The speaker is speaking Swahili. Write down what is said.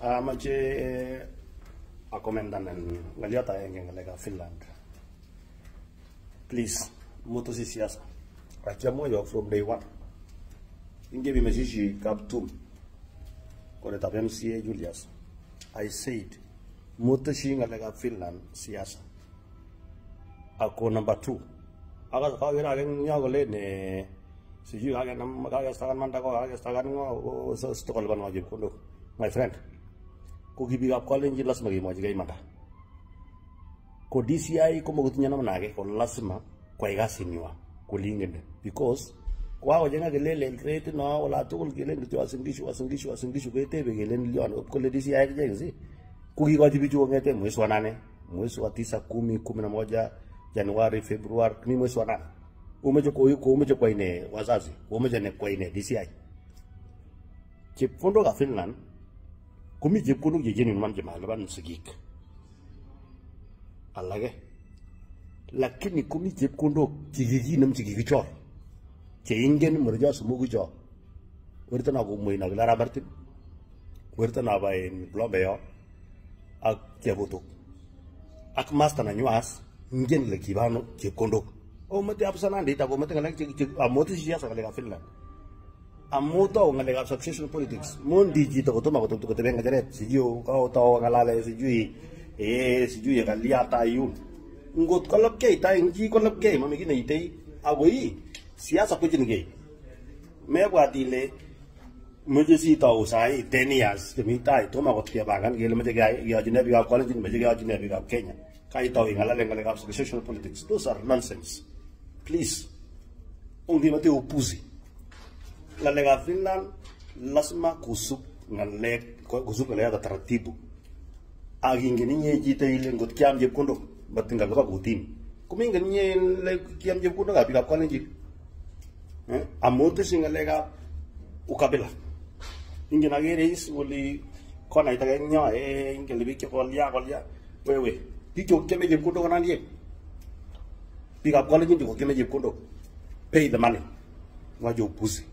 Amache akomendan ngaliot agenge ngalekab Finland. Please, mutu si siasa. Achiamua yo from day one. Inge bimejishi Kaptum. Kore tab MCA Julius. I said, mutu si ngalekab Finland siasa. Ako number 2. Aga kawira ageng nyagole ne siju aga nam aga stagan mandako aga stagan ngo so stokol ban wajib kondo. My friend. Ko gibi gap college lasma gi moji gay mata. Ko DCI ko mogut nyana manage ko lasma ko iga sinwa ko lingende because ko awo jenga gelele rate no wala tukul gelele to asingishu ko tebe gelele lion ko le DCI jenzi ko gi gati bijo ngete mwezi wa 8 mwezi wa 9 10 11 Januari Februari ni mwezi wa 8 umeje kwa ine wazazi umeje ne kwa ine DCI chifundo ga Finland kumi jeb kuno jeni man jema laban sigik alage lakini kumi jeb kuno jigigi nam jigigi chor che ingen murja sumugu jo werta na go moy na lara bartin werta na bay blombe yo ak kebuto ak master na nyuas ingen le kibano jeb kuno o mate absana ndita go mate ngalak amoti siya sa kalega Finland amuto ngalega succession politics mundi jito to mago to benga jare siyo ka to ngalale sijui sijui kaliata yun ngot kolop ke ta inji kolop ke mami kine itei agoi siasa ko jinge me bwadile muje si to usai 10 years de mitai to mago ke bagan gele mete ga ya jine bi ga college mete ga jine bi ga Kenya kai to ngalale ngalega succession politics those are nonsense please undi mate upuzi la lega Finland lasma kusuk ngale taratibu agingeni nyejite ile ngot kiam je kondo batinga loka gutin kuminga nye le kiam je kondo ga bila college amote singalega ukabila ingena gere is woli kona itaga nya ingele biki kolya wewe biki okeme je kondo kana ndiye bika college ndiko keme je kondo pay the money wajo pusi